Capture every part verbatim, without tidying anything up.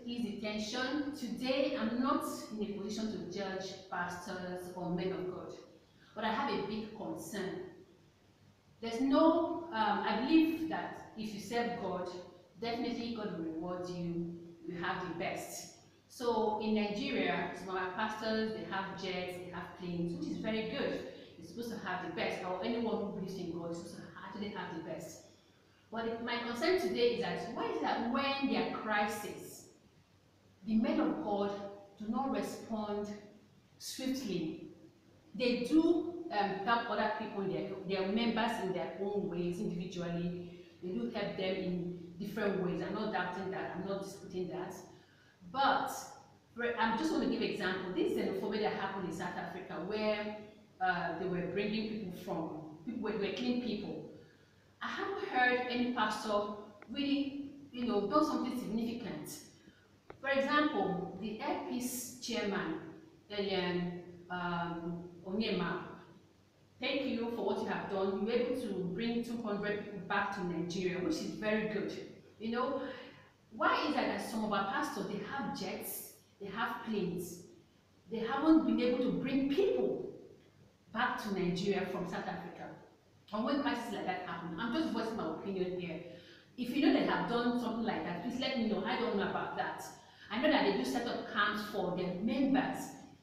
ease the tension. Today, I'm not in a position to judge pastors or men of God, but I have a big concern. There's no, um, I believe that if you serve God, definitely God will reward you. You have the best. So in Nigeria, some of our pastors, they have jets, they have planes, which is very good. You're supposed to have the best, or anyone who believes in God is supposed to actually have the best. But my concern today is that why is that when there are crises, the men of God do not respond swiftly. They do um, help other people, their, their members in their own ways, individually. They do help them in different ways. I'm not doubting that, I'm not disputing that. But I'm just going to give an example. This xenophobia that happened in South Africa, where uh, they were bringing people from, people were, were killing people. I haven't heard any pastor really, you know, do something significant. For example, the Air Peace chairman, Elian um, Onyema, thank you for what you have done. You were able to bring two hundred people back to Nigeria, which is very good. You know, why is that that some of our pastors, they have jets, they have planes, they haven't been able to bring people back to Nigeria from South Africa? And when crises like that happen, I'm just voicing my opinion here. If you know they have done something like that, please let me know. I don't know about that. I know that they do set up camps for their members.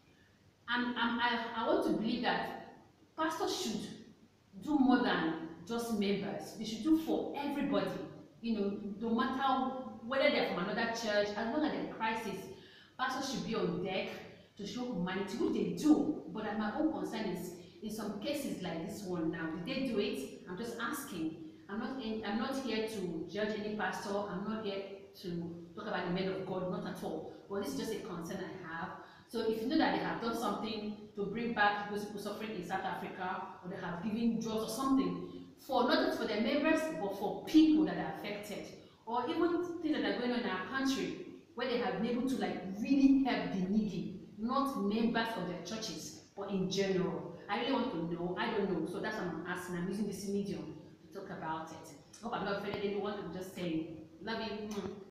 And, and I, I want to believe that pastors should do more than just members. They should do for everybody. You know, no matter whether they're from another church, as long as they're in crisis, pastors should be on deck to show humanity, which they do. But my own concern is, in some cases like this one now, did they do it? I'm just asking. I'm not in, I'm not here to judge any pastor. I'm not here to talk about the men of God, not at all. But this is just a concern I have. So if you know that they have done something to bring back those people suffering in South Africa, or they have given drugs or something, for not just for their members, but for people that are affected, or even things that are going on in our country, where they have been able to like really help the needy, not members of their churches, but in general. I really want to know. I don't know. So that's what I'm asking. I'm using this medium to talk about it. I hope I'm not offended anyone. I'm just saying. Love you.